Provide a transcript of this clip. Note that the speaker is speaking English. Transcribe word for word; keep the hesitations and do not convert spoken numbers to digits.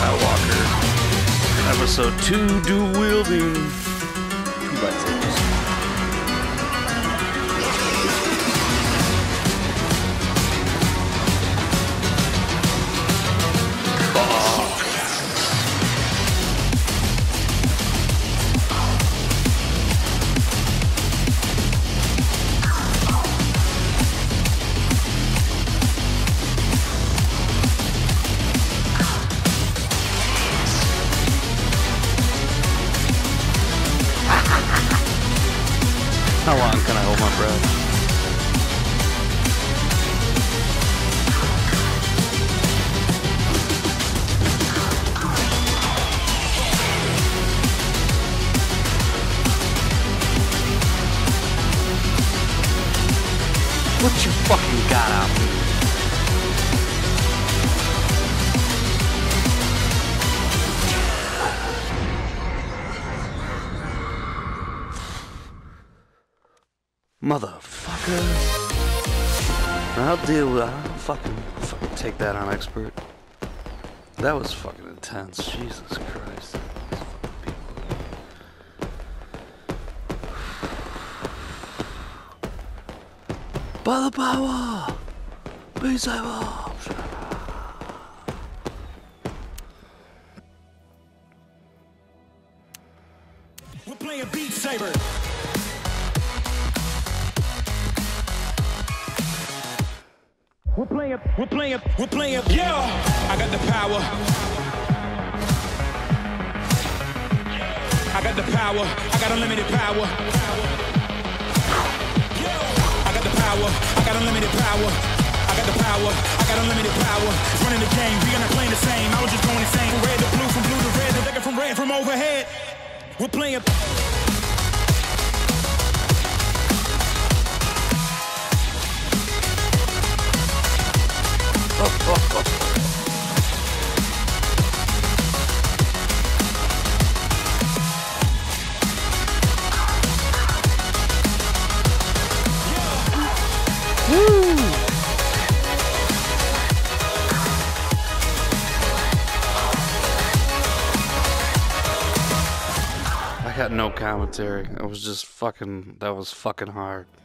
Skywalker. Episode two, dual wielding. Two lightsabers. How long can I hold my breath? What you fucking got out of me? Motherfuckers. I'll deal with I'll fucking, fucking take that on expert. That was fucking intense. Jesus Christ. These fucking people. By the power! Be Saber! We're playing Beat Saber. We're playing, we're playing, we're playing, yeah! I got the power. I got the power. I got unlimited power. I got the power. I got unlimited power. I got the power. I got unlimited power. Running the game. We are not playing the same. I was just going insane. From red to blue, from blue to red, the liquor from red, from overhead. We're playing. Woo! I got no commentary. It was just fucking, that was fucking hard.